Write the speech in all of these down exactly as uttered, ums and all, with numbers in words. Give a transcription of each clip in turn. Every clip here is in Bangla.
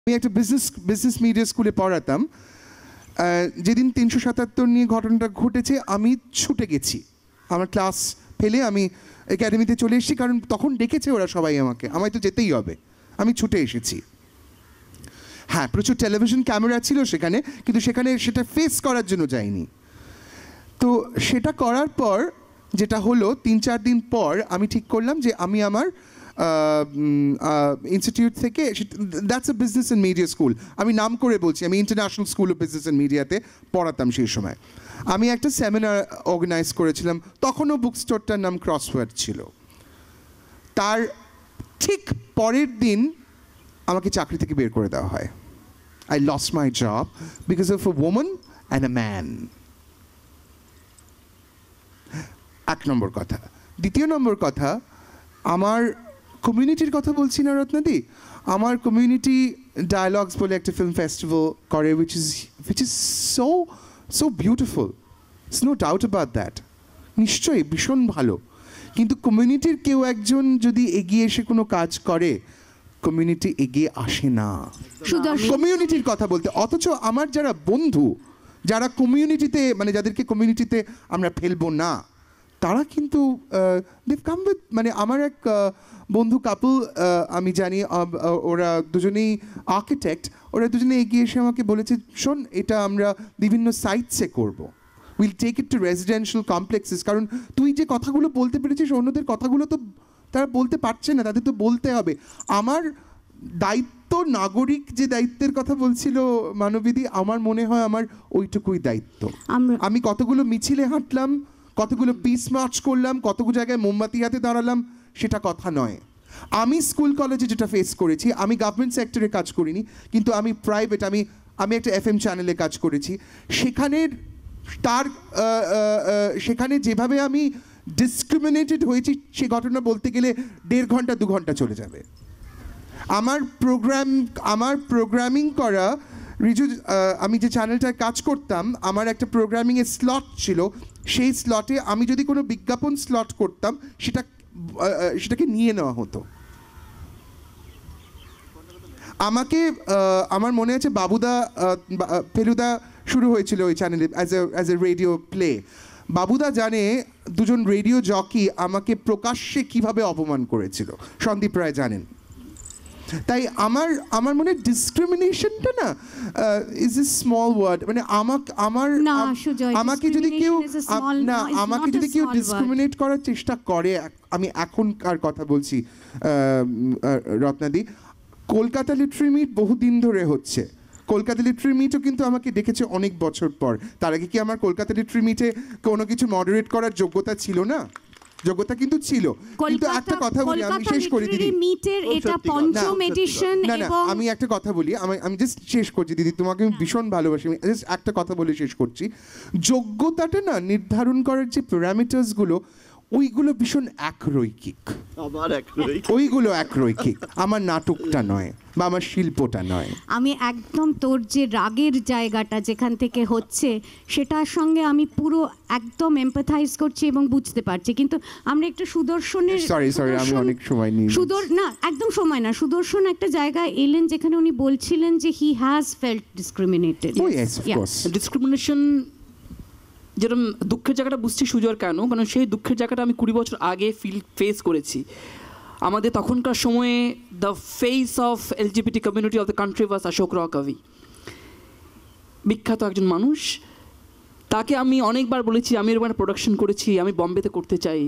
আমি একটা বিজনেস বিজনেস মিডিয়া স্কুলে পড়াতাম। যেদিন তিনশো সাতাত্তর নিয়ে ঘটনাটা ঘটেছে আমি ছুটে গেছি, আমার ক্লাস ফেলে আমি একাডেমিতে চলে এসেছি, কারণ তখন ডেকেছে ওরা সবাই আমাকে, আমায় তো যেতেই হবে, আমি ছুটে এসেছি। হ্যাঁ, প্রচুর টেলিভিশন ক্যামেরা ছিল সেখানে, কিন্তু সেখানে সেটা ফেস করার জন্য যাইনি। তো সেটা করার পর যেটা হলো, তিন চার দিন পর আমি ঠিক করলাম যে আমি আমার ইনস্টিটিউট থেকে, that's a business and media school, আমি নাম করে বলছি, আমি international school of business and মিডিয়াতে পড়াতাম সেই সময়। আমি একটা সেমিনার অর্গানাইজ করেছিলাম, তখনও বুক স্টোরটার নাম ক্রসওয়ার্ড ছিল। তার ঠিক পরের দিন আমাকে চাকরি থেকে বের করে দেওয়া হয়। I lost my job because of a woman and a man. এক নম্বর কথা। দ্বিতীয় নম্বর কথা, আমার কমিউনিটির কথা বলছি না রত্নাদি, আমার কমিউনিটি ডায়ালগস বলে একটা ফিল্ম ফেস্টিভ্যাল করে, which is which is so so beautiful. There's no doubt about that. নিশ্চয়ই ভীষণ ভালো, কিন্তু কমিউনিটির কেউ একজন যদি এগিয়ে এসে কোনো কাজ করে, কমিউনিটি এগিয়ে আসে না কমিউনিটির কথা বলতে। অথচ আমার যারা বন্ধু, যারা কমিউনিটিতে, মানে যাদেরকে কমিউনিটিতে আমরা ফেলবো না, তারা কিন্তু দেভ কাম উইথ, মানে আমার এক বন্ধু কাপল, আমি জানি ওরা দুজনেই আর্কিটেক্ট, ওরা দুজনে এগিয়ে এসে আমাকে বলেছে, শোন এটা আমরা বিভিন্ন সাইটসে করবো, will take it to residential complexes. কারণ তুই যে কথাগুলো বলতে পেরেছিস, অন্যদের কথাগুলো তো তারা বলতে পারছে না, তাদের তো বলতে হবে। আমার দায়িত্ব, নাগরিক যে দায়িত্বের কথা বলছিল মানবীদি, আমার মনে হয় আমার ওইটুকুই দায়িত্ব। আমি কতগুলো মিছিলে হাঁটলাম, কতগুলো পিস মার্চ করলাম, কতগুলো জায়গায় মোমবাতি হাতে দাঁড়ালাম, সেটা কথা নয়। আমি স্কুল কলেজে যেটা ফেস করেছি, আমি গভর্নমেন্ট সেক্টরে কাজ করিনি, কিন্তু আমি প্রাইভেট, আমি আমি একটা এফ এম চ্যানেলে কাজ করেছি। সেখানের তার সেখানে যেভাবে আমি ডিসক্রিমিনেটেড হয়েছি, সে ঘটনা বলতে গেলে দেড় ঘন্টা দু ঘন্টা চলে যাবে। আমার প্রোগ্রাম আমার প্রোগ্রামিং করা রিজু, আমি যে চ্যানেলটায় কাজ করতাম, আমার একটা প্রোগ্রামিংয়ের স্লট ছিল, সেই স্লটে আমি যদি কোনো বিজ্ঞাপন স্লট করতাম, সেটা সেটাকে নিয়ে নেওয়া হতো। আমাকে, আমার মনে আছে বাবুদা ফেলুদা শুরু হয়েছিল ওই চ্যানেলে as a as a radio play. বাবুদা জানে দুজন রেডিও জকি আমাকে প্রকাশ্যে কিভাবে অপমান করেছিল, সন্দীপ রায় জানেন। তাই আমার আমার মনে ডিসক্রিমিনেশনটা না ইজ এ স্মল ওয়ার্ড, মানে আমাকে আমার আমাকে যদি কেউ না আমাকে যদি কেউ ডিসক্রিমিনেট করার চেষ্টা করে, আমি এখনকার কথা বলছি রত্নাদি, কলকাতা লিটারি মিট বহুদিন ধরে হচ্ছে, কলকাতা লিটারি মিটও কিন্তু আমাকে ডেকেছে অনেক বছর পর। তার আগে কি আমার কলকাতা লিটারি মিটে কোনো কিছু মডারেট করার যোগ্যতা ছিল না? যোগ্যতা কিন্তু ছিল। কিন্তু একটা কথা বলি, আমি শেষ করি দিদি, এটা পঞ্চম এডিশন। না না আমি একটা কথা বলি, আমি আমি জাস্ট শেষ করছি দিদি, তোমাকে আমি ভীষণ ভালোবাসি, আমি জাস্ট একটা কথা বলে শেষ করছি। যোগ্যতাটা না নির্ধারণ করার যে প্যারামিটার্সগুলো, ওইগুলো ভীষণ একরৈখিক, ওইগুলো একরৈখিক। আমার নাটকটা নয় বা আমার শিল্পটা নয়। আমি একদম তোর যে রাগের জায়গাটা যেখান থেকে হচ্ছে, সেটার সঙ্গে আমি পুরো একদম এমপ্যাথাইজ করছি এবং বুঝতে পারছি। কিন্তু আমরা একটু সুদর্শনের, সরি সরি আমি অনেক সময় নিই, সুদর না একদম সময় না, সুদর্শন একটা জায়গায় এলেন যেখানে উনি বলছিলেন যে he has felt discriminated. Oh yes of course, discrimination যেরকম দুঃখের জায়গাটা বুঝছি সুজর কেন, কারণ সেই দুঃখের জায়গাটা আমি কুড়ি বছর আগে ফিল ফেস করেছি। আমাদের তখনকার সময়ে the face of LGBT community of the country was Ashok Row Kavi, বিখ্যাত একজন মানুষ। তাকে আমি অনেকবার বলেছি আমি এরকম প্রোডাকশন করেছি, আমি বম্বেতে করতে চাই।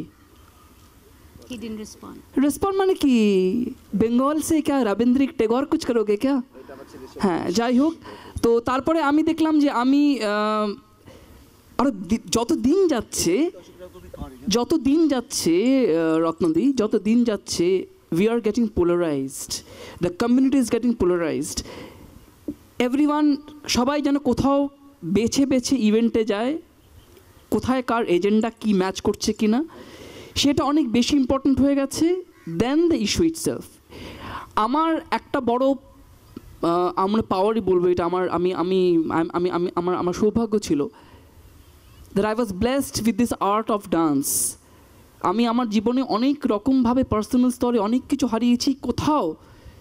রেসপন্ড মানে কি, বেঙ্গল সে ক্যা রবীন্দ্রিক টেগর কুছ করোগে ক্যা? হ্যাঁ, যাই হোক। তো তারপরে আমি দেখলাম যে আমি আর যত দিন যাচ্ছে যত দিন যাচ্ছে রত্নদি, যত দিন যাচ্ছে we are getting polarized, the community is getting polarized, everyone, সবাই যেন কোথাও বেছে বেছে ইভেন্টে যায়, কোথায় কার এজেন্ডা কি ম্যাচ করছে কিনা, সেটা অনেক বেশি ইম্পর্ট্যান্ট হয়ে গেছে দেন দ্য ইস্যু ইটসেলফ। আমার একটা বড়, আমরা পাওয়ারই বলবো এটা, আমার আমি আমি আমি আমি আমার আমার সৌভাগ্য ছিল that I was blessed with this art of dance. আমি আমার জীবনে অনেক রকমভাবে পার্সোনাল স্তরে অনেক কিছু হারিয়েছি, কোথাও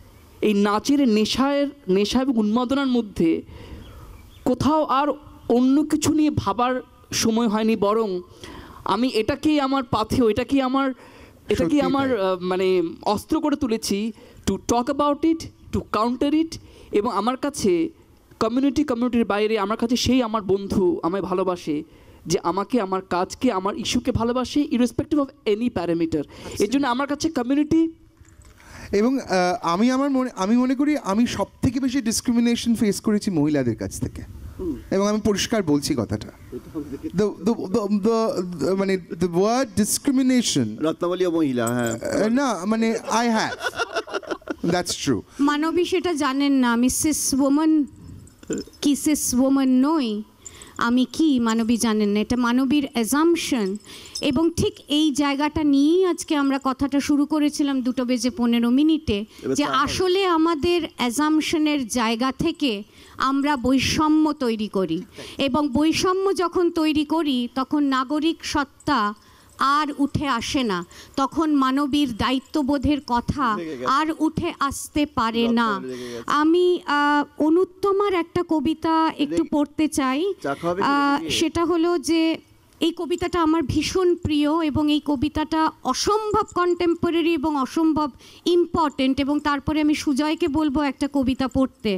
এই নাচের নেশার নেশা এবং উন্মাদনার মধ্যে কোথাও আর অন্য কিছু নিয়ে ভাবার সময় হয়নি, বরং আমি এটাকেই আমার পাথেয়, এটাকেই আমার এটাকেই সত্যি আমার তাই। আহ, মানে অস্ত্র করে তুলেছি to talk about it, to counter it. এবং আমার কাছে কমিউনিটি কমিউনিটির বাইরে আমার কাছে সেই আমার বন্ধু আমায় ভালোবাসে, যে আমাকে, আমার কাজকে, আমার ইস্যুকে ভালোবাসে, ইরেসপেক্টিভ অফ এনি প্যারামিটার। এর জন্য আমার কাছে কমিউনিটি। এবং আহ, আমি আমার মনে আমি মনে করি আমি সব থেকে বেশি ডিসক্রিমিনেশন ফেস করেছি মহিলাদের কাছ থেকে, এবং আমি পরিষ্কার বলছি কথাটা। The, the, the, the, the, মানে দ্য ওয়ার্ড ডিসক্রিমিনেশন রত্নাবলী ও মহিলা, হ্যাঁ না মানে আই হ্যাভ, দ্যাটস ট্রু। মানবী সেটা জানেন না, আমি সিস ওম্যান কি সিস ওম্যান নই, আমি কি মানবী জানেন না, এটা মানবীর অ্যাজাম্পশন। এবং ঠিক এই জায়গাটা নিয়েই আজকে আমরা কথাটা শুরু করেছিলাম দুটো বেজে পনেরো মিনিটে, যে আসলে আমাদের অ্যাজাম্পশনের জায়গা থেকে আমরা বৈষম্য তৈরি করি, এবং বৈষম্য যখন তৈরি করি তখন নাগরিক সত্তা আর উঠে আসে না, তখন মানবীর দায়িত্ববোধের কথা আর উঠে আসতে পারে না। আমি আহ, অনুত্তমার একটা কবিতা একটু পড়তে চাই। আহ, সেটা হলো যে এই কবিতাটা আমার ভীষণ প্রিয়, এবং এই কবিতাটা অসম্ভব কন্টেম্পোরারি এবং অসম্ভব ইম্পর্টেন্ট। এবং তারপরে আমি সুজয়কে বলবো একটা কবিতা পড়তে।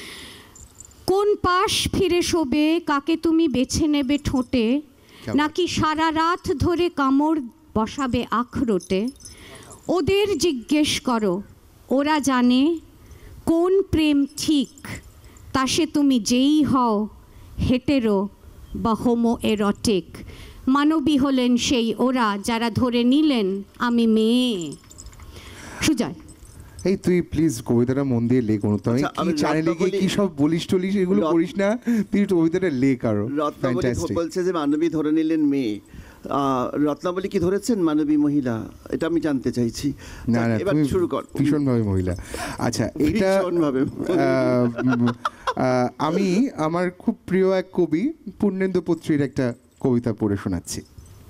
কোন পাশ ফিরে শোবে, কাকে তুমি বেছে নেবে ঠোঁটে, নাকি সারা রাত ধরে কামড় বসাবে আখরোটে? ওদের জিজ্ঞেস করো, ওরা জানে কোন প্রেম ঠিক, তা সে তুমি যেই হও হেটেরো বা হোমো এরটিক। মানবী হলেন সেই ওরা যারা ধরে নিলেন আমি মেয়ে। সুজয়, এই তুই প্লিজ কবিতাটা মন দিয়ে লেখ, অনুত্তম। আচ্ছা, কি আমি চ্যানেলে গিয়ে রত্নাবলী- কি সব বলিস টলিস এগুলো রত- করিস না, তুই কবিতাটা লেখ আরো। রত্নাবলী Fantastic. বলছে যে মানবী ধরে নিলেন মেয়ে। আহ, রত্নাবলী কি ধরেছেন মানবী মহিলা? এটা আমি জানতে চাইছি। না না, এবার তুমি শুরু কর। ভীষণভাবে মহিলা। আচ্ছা, এটা ভীষণভাবে। আহ, উম, আহ, আমি আমার খুব প্রিয় এক কবি পূর্ণেন্দু পত্রীর একটা কবিতা পড়ে শোনাচ্ছি।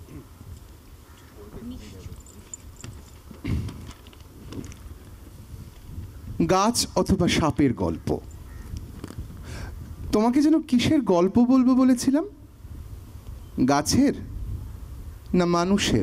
গাছ অথবা সাপের গল্প। তোমাকে যেন কিসের গল্প বলবো বলেছিলাম? গাছের না মানুষের?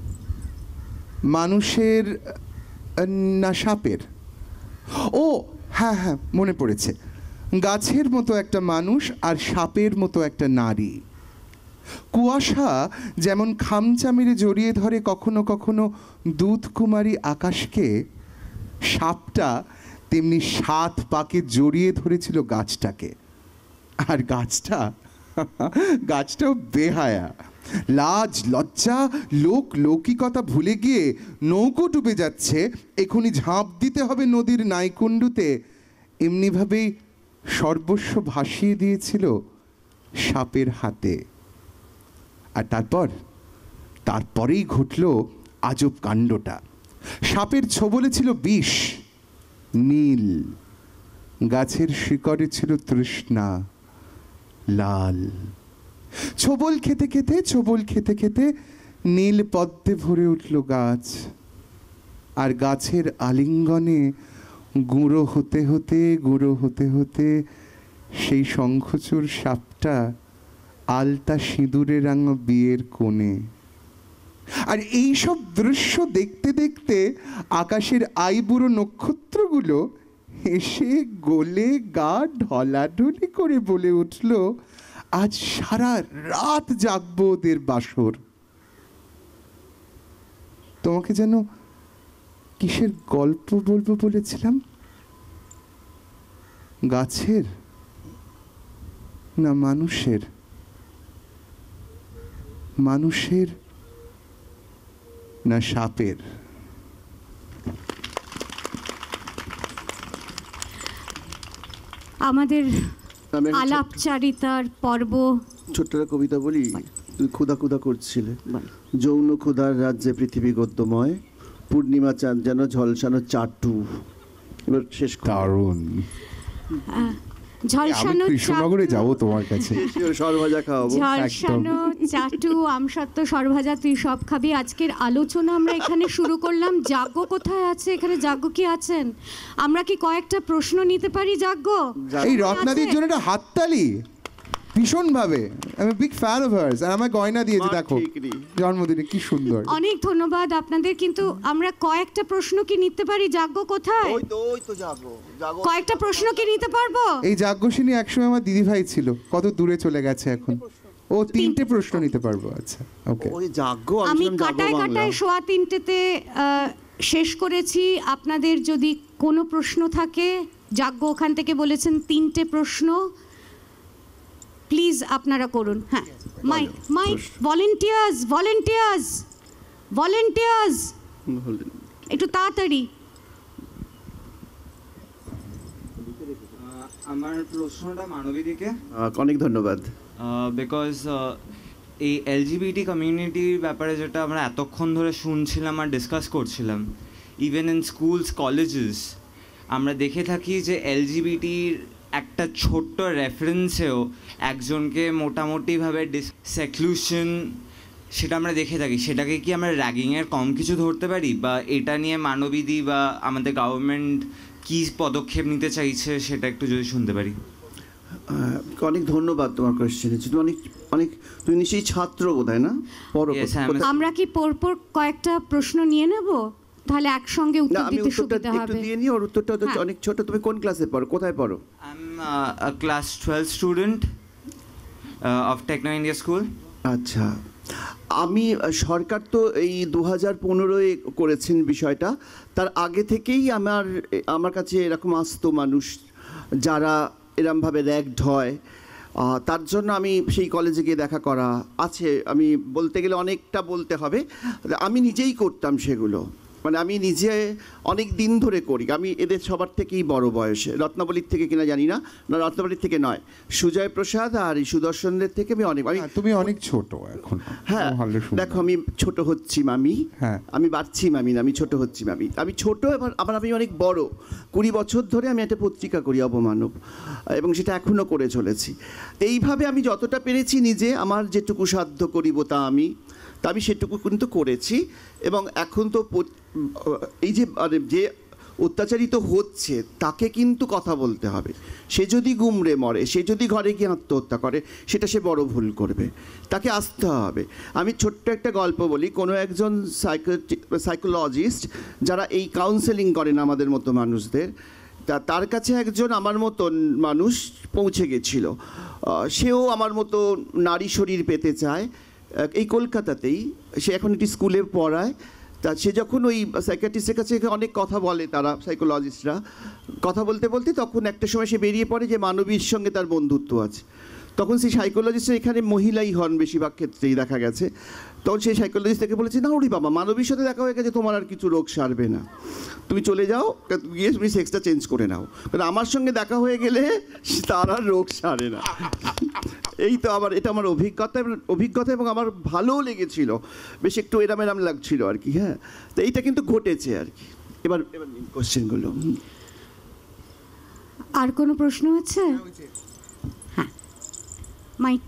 মানুষের আহ, না সাপের? ও হ্যাঁ হ্যাঁ, মনে পড়েছে। গাছের মতো একটা মানুষ আর সাপের মতো একটা নারী। কুয়াশা যেমন খামচা মেরে জড়িয়ে ধরে কখনো কখনো দুধ কুমারী আকাশকে, সাপটা তেমনি সাত পাকে জড়িয়ে ধরেছিল গাছটাকে। আর গাছটা গাছটাও বেহায়া, লাজ লজ্জা লোক লৌকিকতা ভুলে গিয়ে নৌকো ডুবে যাচ্ছে, এখনই ঝাঁপ দিতে হবে নদীর নাইকুণ্ডুতে, এমনিভাবেই সর্বস্ব ভাসিয়ে দিয়েছিল সাপের হাতে। আর তারপর তারপরেই ঘটল আজব কাণ্ডটা। সাপের ছোবলে ছিল বিষ, নীল। গাছের শিকড়ে ছিল তৃষ্ণা, লাল। ছোবল খেতে খেতে ছোবল খেতে খেতে নীল পদ্মে ভরে উঠল গাছ। আর গাছের আলিঙ্গনে গুঁড়ো হতে হতে গুঁড়ো হতে হতে সেই শঙ্খচূড় সাপটা আলতা সিঁদুরে রাঙা বিয়ের কোণে। আর এই সব দৃশ্য দেখতে দেখতে আকাশের আইবুড়ো নক্ষত্রগুলো হেসে গলে গা ঢলাঢলি করে বলে উঠল, আজ সারা রাত জাগবো ওদের বাসর। তোমাকে যেন কিসের গল্প বলবো বলেছিলাম? গাছের না মানুষের? মানুষের না সাপের? আমাদের আমি একটা আলাপচারিতার পর্ব। ছোট্ট একটা কবিতা বলি। তুই ক্ষুধা ক্ষুধা করছিলে, যৌন ক্ষুধার রাজ্যে পৃথিবী গদ্যময়, পূর্ণিমা চাঁদ যেন ঝলসানো চাটু। এবার শেষ কর। দারুণ। আমি ঝলসানো কৃষ্ণনগরে চাটু- যাব তোমার কাছে। সরভাজা খাওয়াবো। ঝলসানো চাটু আমসত্ত্ব সরভাজা তুই সব খাবি। আজকের আলোচনা আমরা এখানে শুরু করলাম। যাজ্ঞ কোথায় আছে? এখানে যাজ্ঞ কি আছেন? আমরা কি কয়েকটা প্রশ্ন নিতে পারি যাজ্ঞ? এই রত্নাদির জন্য একটা হাততালি ভীষণ ভাবে। আমি বিগ ফ্যান অফ হার্স। আর আমার গয়না দিয়েছে মা দেখো ঠিকরি। জন্মদিনে, কি সুন্দর। অনেক ধন্যবাদ আপনাদের। কিন্তু আমরা কয়েকটা প্রশ্ন কি নিতে পারি? যাজ্ঞ কোথায়? ওই তো ওই তো যাবো যাবো। কয়েকটা প্রশ্ন কি নিতে পারবো? এই যাজ্ঞসিনী একসময় আমার দিদিভাই ছিল, কত দূরে চলে গেছে এখন। ও তিনটে প্রশ্ন নিতে পারবো। আচ্ছা ওকে। ওই যাজ্ঞ আমি ছিলাম যাবো কাটায় বাংলা। কাটায় সোয়া তিনটেতে আহ, শেষ করেছি। আপনাদের যদি কোনো প্রশ্ন থাকে, যাজ্ঞ ওখান থেকে বলেছেন তিনটে প্রশ্ন, প্লিজ আপনারা করুন। হ্যাঁ, mike mike volunteers volunteers volunteers বলেন। একটু তাড়াতাড়ি। আমার প্রশ্নটা মানবীদিকে, আহ, অনেক ধন্যবাদ। বিকজ এই এলজিবিটি কমিউনিটির ব্যাপারে যেটা আমরা এতক্ষণ ধরে শুনছিলাম আর ডিসকাস করছিলাম, ইভেন ইন স্কুলস কলেজেস আমরা দেখে থাকি যে এলজিবিটির একটা ছোট্ট রেফারেন্সেও একজনকে মোটামুটিভাবে ডিস সেক্লুশন সেটা আমরা দেখে থাকি। সেটাকে কি আমরা র্যাগিংয়ের কম কিছু ধরতে পারি? বা এটা নিয়ে মানবীদি বা আমাদের গভর্নমেন্ট কী পদক্ষেপ নিতে চাইছে সেটা একটু যদি শুনতে পারি। আহ, অনেক ধন্যবাদ তোমার কোয়েশ্চেনে। তুমি অনেক অনেক তুমি নিশ্চয়ই ছাত্র বোধহয় না? পড়ো Yes, কোথায়? I'm a- আমরা কি পরপর কয়েকটা প্রশ্ন নিয়ে নেব? তাহলে একসঙ্গে না, উত্তর আমি দিতে উত্তরটা সুবিধা একটু হবে। দিয়ে নিই। ওর উত্তরটা তো হ্যাঁ। অনেক ছোট। তুমি কোন ক্লাসে পড়ো, কোথায় পড়ো? I am a class twelve student of Techno India school. আচ্ছা, আমি আহ, সরকার তো এই দু হাজার পনেরোয় করেছেন বিষয়টা। তার আগে থেকেই আমার আমার কাছে এরকম আসতো মানুষ যারা এরমভাবে র্যাগড হয়। আহ, তার জন্য আমি সেই কলেজে গিয়ে দেখা করা আছে। আমি বলতে গেলে অনেকটা বলতে হবে। আমি নিজেই করতাম সেগুলো, মানে আমি নিজে অনেক দিন ধরে করি। আমি এদের সবার থেকেই বড় বয়সে, রত্নাবলীর থেকে কিনা জানি না, না রত্নাবলীর থেকে নয়, সুজয় প্রসাদ আর এই সুদর্শনদের থেকে আমি অনেক আমি হ্যাঁ, তুমি অনেক ছোট এখন। হ্যাঁ ভালো সুন্দর। দেখো, আমি ছোট হচ্ছি মামি। হ্যাঁ। আমি বাড়ছি মামি না, আমি ছোট হচ্ছি মামি। আমি ছোট, এবার আবার আমি অনেক বড়। কুড়ি বছর ধরে আমি একটা পত্রিকা করি, অবমানব, এবং সেটা এখনও করে চলেছি। এইভাবে আমি যতটা পেরেছি নিজে আমার যেটুকু সাধ্য করিব তা আমি তা আমি সেটুকু কিন্তু করেছি। এবং এখন তো প- এই যে মানে যে অত্যাচারিত হচ্ছে তাকে কিন্তু কথা বলতে হবে। সে যদি গুমড়ে মরে, সে যদি ঘরে গিয়ে আত্মহত্যা করে, সেটা সে বড় ভুল করবে, তাকে আসতে হবে। আমি ছোট্ট একটা গল্প বলি। কোনো একজন সাইকোটি সাইকোলজিস্ট যারা এই কাউন্সেলিং করেন আমাদের মতো মানুষদের, তা তার কাছে একজন আমার মতন মানুষ পৌঁছে গেছিল। আহ, সেও আমার মতো নারী শরীর পেতে চায়, আহ, এই কলকাতাতেই। সে এখন একটি স্কুলে পড়ায়। তা সে যখন ওই সাইকিয়াট্রিস্টের কাছে অনেক কথা বলে, তারা সাইকোলজিস্টরা কথা বলতে বলতে তখন একটা সময় সে বেরিয়ে পড়ে যে মানবীর সঙ্গে তার বন্ধুত্ব আছে। তখন সেই সাইকোলজিস্টের এখানে মহিলাই হন বেশিরভাগ ক্ষেত্রেই দেখা গেছে। তখন সেই সাইকোলজিস্ট থেকে বলেছে, না ওরে বাবা, মানবীর সাথে দেখা হয়ে গেছে, তোমার আর কিছু রোগ সারবে না, তুমি চলে যাও, গিয়ে তুমি সেক্সটা চেঞ্জ করে নাও, কারণ আমার সঙ্গে দেখা হয়ে গেলে তার আর রোগ সারে না। এই তো আমার এটা আমার অভিজ্ঞতা অভিজ্ঞতা এবং আমার ভালোও লেগেছিল, বেশ একটু এরাম এরাম লাগছিল আর কি। হ্যাঁ, তো এইটা কিন্তু ঘটেছে আর কি। এবার এবার কোশ্চেনগুলো। আর কোনো প্রশ্ন আছে? হ্যাঁ, মাইক।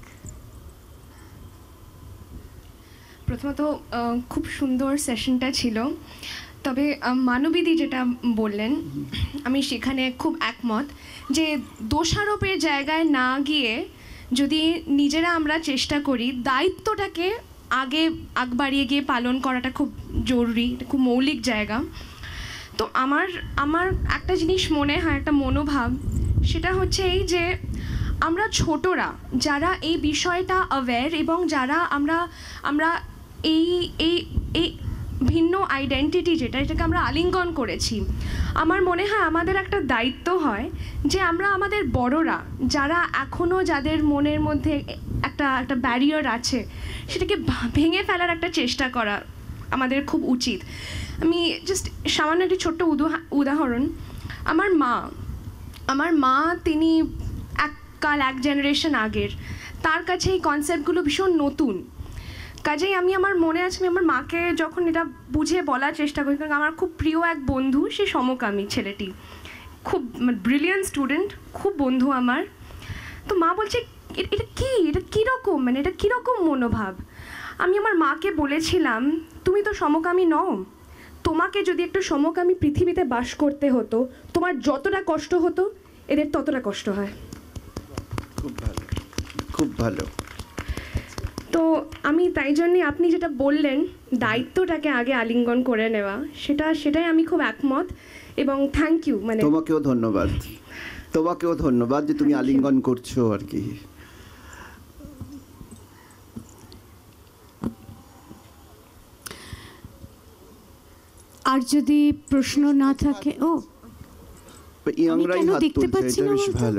প্রথমত আহ, খুব সুন্দর সেশনটা ছিল। তবে আহ, মানবীদি যেটা বললেন, আমি সেখানে খুব একমত যে দোষারোপের জায়গায় না গিয়ে যদি নিজেরা আমরা চেষ্টা করি, দায়িত্বটাকে আগে আগ বাড়িয়ে গিয়ে পালন করাটা খুব জরুরি, এটা খুব মৌলিক জায়গা। তো আমার আমার একটা জিনিস মনে হয়, একটা মনোভাব, সেটা হচ্ছে এই যে আমরা ছোটরা যারা এই বিষয়টা অ্যাওয়্যার এবং যারা আমরা আমরা এই এই এই ভিন্ন আইডেন্টিটি যেটা এটাকে আমরা আলিঙ্গন করেছি, আমার মনে হয় আমাদের একটা দায়িত্ব হয় যে আমরা আমাদের বড়রা যারা এখনও যাদের মনের মধ্যে একটা একটা ব্যারিয়ার আছে, সেটাকে ভেঙে ফেলার একটা চেষ্টা করা আমাদের খুব উচিত। আমি জাস্ট সামান্য একটি ছোট্ট উদাহরণ, আমার মা আমার মা তিনি এক কাল এক জেনারেশন আগের, তার কাছে এই কনসেপ্টগুলো ভীষণ নতুন। কাজেই আমি আমার মনে আছে, আমি আমার মাকে যখন এটা বুঝিয়ে বলার চেষ্টা করি, কারণ আমার খুব প্রিয় এক বন্ধু, সে সমকামী ছেলেটি, খুব ব্রিলিয়ান্ট স্টুডেন্ট, খুব বন্ধু আমার। তো মা বলছে "এ- এটা কি, এটা কীরকম, মানে এটা কীরকম মনোভাব?" আমি আমার মাকে বলেছিলাম, তুমি তো সমকামী নও, তোমাকে যদি একটু সমকামী পৃথিবীতে বাস করতে হতো, তোমার যতটা কষ্ট হতো এদের ততটা কষ্ট হয়। খুব ভালো, খুব ভালো। তো আমি তাই জন্যে আপনি যেটা বললেন দায়িত্বটাকে আগে আলিঙ্গন করে নেওয়া, সেটা সেটাই আমি খুব একমত। এবং থ্যাংক ইউ, মানে তোমাকেও ধন্যবাদ, তোমাকেও ধন্যবাদ যে তুমি আলিঙ্গন করছো আর কি। আর যদি প্রশ্ন না থাকে, ও ইয়াংরাই কেন হাত দেখতে তুলছে, পাচ্ছি এটা না বেশ বলতো? ভালো।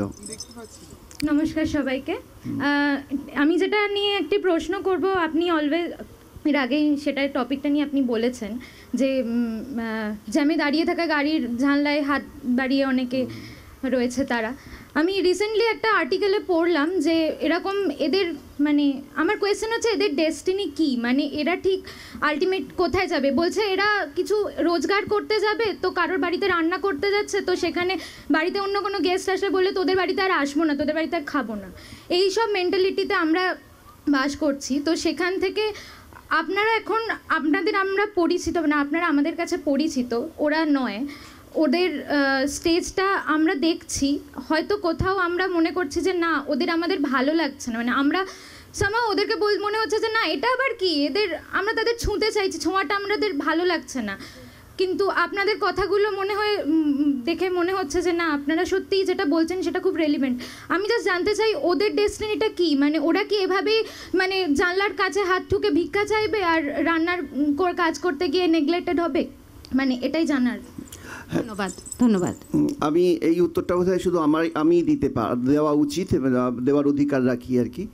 নমস্কার সবাইকে। আহ, আমি যেটা নিয়ে একটি প্রশ্ন করব, আপনি অলওয়েজ এর আগেই সেটার টপিকটা নিয়ে আপনি বলেছেন যে উম, আহ, জ্যামে দাঁড়িয়ে থাকা গাড়ির জানলায় হাত বাড়িয়ে অনেকে রয়েছে তারা। আমি রিসেন্টলি একটা আর্টিকেলে পড়লাম যে এরকম এদের, মানে আমার কোয়েশ্চেন হচ্ছে এদের ডেস্টিনি কি, মানে এরা ঠিক আলটিমেট কোথায় যাবে? বলছে এরা কিছু রোজগার করতে যাবে, তো কারোর বাড়িতে রান্না করতে যাচ্ছে, তো সেখানে বাড়িতে অন্য কোনো গেস্ট আসলে বলে তোদের বাড়িতে আর আসবো না, তোদের বাড়িতে আর খাবো না, এই সব মেন্টালিটিতে আমরা বাস করছি। তো সেখান থেকে আপনারা এখন, আপনাদের আমরা পরিচিত, মানে আপনারা আমাদের কাছে পরিচিত, ওরা নয়, ওদের স্টেজটা আমরা দেখছি, হয়তো কোথাও আমরা মনে করছি যে না ওদের আমাদের ভালো লাগছে না, মানে আমরা সামা ওদেরকে বল মনে হচ্ছে যে না এটা আবার কি, এদের আমরা তাদের ছুঁতে চাইছি, ছোঁয়াটা আমাদের ভালো লাগছে না। কিন্তু আপনাদের কথাগুলো মনে হয় উম, দেখে মনে হচ্ছে যে না আপনারা সত্যিই যেটা বলছেন সেটা খুব রেলিভেন্ট। আমি জাস্ট জানতে চাই ওদের ডেস্টিনিটা কি, মানে ওরা কি এভাবেই মানে জানলার কাছে হাত ঠুকে ভিক্ষা চাইবে আর রান্নার উম, কর- কাজ করতে গিয়ে নেগলেক্টেড হবে, মানে এটাই জানার। ধন্যবাদ ধন্যবাদ উম, আমি এই উত্তরটা বোধহয় শুধু আমার আমি দিতে পার দেওয়া উচিত, এবং দেওয়ার অধিকার রাখি আর কি।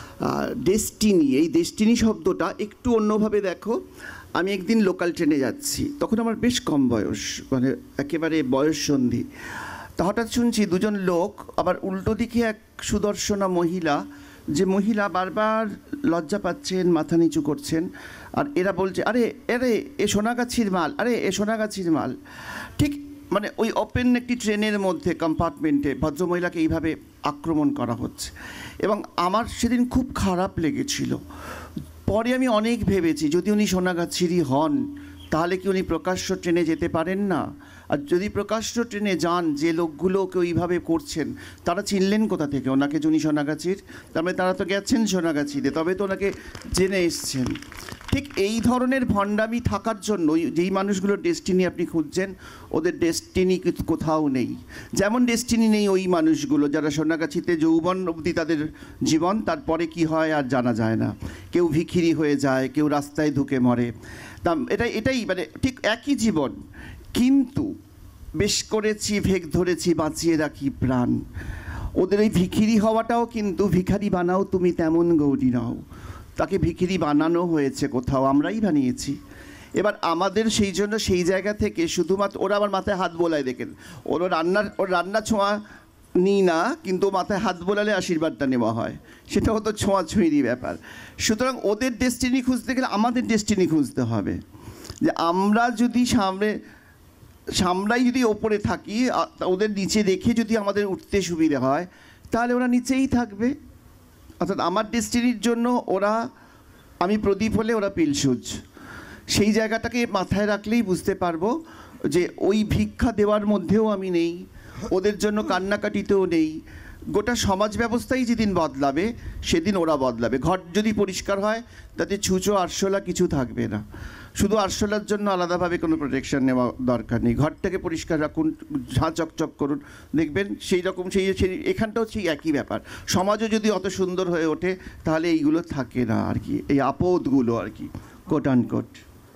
ডেস্টিনি, এই ডেস্টিনি শব্দটা একটু অন্যভাবে দেখো। আমি একদিন লোকাল ট্রেনে যাচ্ছি, তখন আমার বেশ কম বয়স, মানে একেবারে বয়ঃসন্ধি। তা হঠাৎ শুনছি দুজন লোক, আবার উল্টো দিকে এক সুদর্শনা মহিলা, যে মহিলা বারবার লজ্জা পাচ্ছেন, মাথা নিচু করছেন, আর এরা বলছে আরে আরে এ সোনাগাছির মাল, আরে এ সোনাগাছির মাল। ঠিক মানে ওই ওপেন একটি ট্রেনের মধ্যে কম্পার্টমেন্টে ভদ্রমহিলাকে এইভাবে আক্রমণ করা হচ্ছে, এবং আমার সেদিন খুব খারাপ লেগেছিল। পরে আমি অনেক ভেবেছি যদি উনি সোনাগাছিরই হন তাহলে কি উনি প্রকাশ্য ট্রেনে যেতে পারেন না? আর যদি প্রকাশ্য ট্রেনে যান, যে লোকগুলোকে ওইভাবে করছেন তারা চিনলেন কোথা থেকে ওনাকে যে উনি সোনাগাছির? তারপরে তারা তো গেছেন সোনাগাছিতে, তবে তো ওনাকে জেনে এসছেন। ঠিক এই ধরনের ভণ্ডামি থাকার জন্য যেই মানুষগুলোর ডেস্টিনি আপনি খুঁজছেন, ওদের ডেস্টিনি কোথাও নেই। যেমন ডেস্টিনি নেই ওই মানুষগুলো যারা সোনাগাছিতে যৌবন অবধি তাদের জীবন, তারপরে কি হয় আর জানা যায় না। কেউ ভিখিরি হয়ে যায়, কেউ রাস্তায় ঢুকে মরে। তা এটা এটাই মানে ঠিক একই জীবন, কিন্তু বেশ করেছি ভেগ ধরেছি বাঁচিয়ে রাখি প্রাণ। ওদের এই ভিখিরি হওয়াটাও কিন্তু ভিখারি বানাও তুমি তেমন গৌরী নাও, তাকে ভিখিরি বানানো হয়েছে কোথাও, আমরাই বানিয়েছি। এবার আমাদের সেই জন্য সেই জায়গা থেকে শুধুমাত্র ওরা আমার মাথায় হাত বোলায়, দেখেন ওর রান্নার ওর রান্না ছোঁয়া নিই না, কিন্তু মাথায় হাত বোলালে আশীর্বাদটা নেওয়া হয়, সেটা হতো ছোঁয়াছুঁইরই ব্যাপার। সুতরাং ওদের ডেস্টিনি খুঁজতে গেলে আমাদের ডেস্টিনি খুঁজতে হবে, যে আমরা যদি সামনে সামরাই যদি ওপরে থাকি, ওদের নিচে রেখে যদি আমাদের উঠতে সুবিধা হয়, তাহলে ওরা নিচেই থাকবে। অর্থাৎ আমার ডেস্টিনির জন্য ওরা, আমি প্রদীপ হলে ওরা পিলসুজ, সেই জায়গাটাকে মাথায় রাখলেই বুঝতে পারবো যে ওই ভিক্ষা দেওয়ার মধ্যেও আমি নেই, ওদের জন্য কান্নাকাটিতেও নেই। গোটা সমাজ ব্যবস্থাই যেদিন বদলাবে সেদিন ওরা বদলাবে। ঘর যদি পরিষ্কার হয় তাতে ছুঁচো আরশোলা কিছু থাকবে না। শুধু আরশোলার জন্য আলাদাভাবে কোনো প্রোটেকশন নেওয়া দরকার নেই, ঘরটাকে পরিষ্কার রাখুন, ঝাঁ চকচক করুন, দেখবেন সেই রকম সেই সেই এখানটাও সেই একই ব্যাপার। সমাজও যদি অত সুন্দর হয়ে ওঠে তাহলে এইগুলো থাকে না আর কি, এই আপদগুলো আর কি, কোট আনকোট।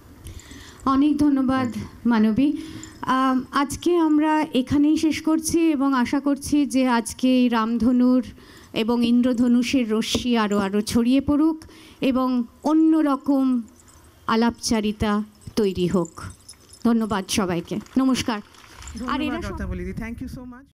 অনেক ধন্যবাদ মানবী। আম, আজকে আমরা এখানেই শেষ করছি এবং আশা করছি যে আজকে এই রামধনুর এবং ইন্দ্রধনুষের রশ্মি আরও আরও ছড়িয়ে পড়ুক এবং অন্য রকম আলাপচারিতা তৈরি হোক। ধন্যবাদ সবাইকে, নমস্কার। আর এরা সব- কথা বলি, থ্যাংক ইউ সো মাচ।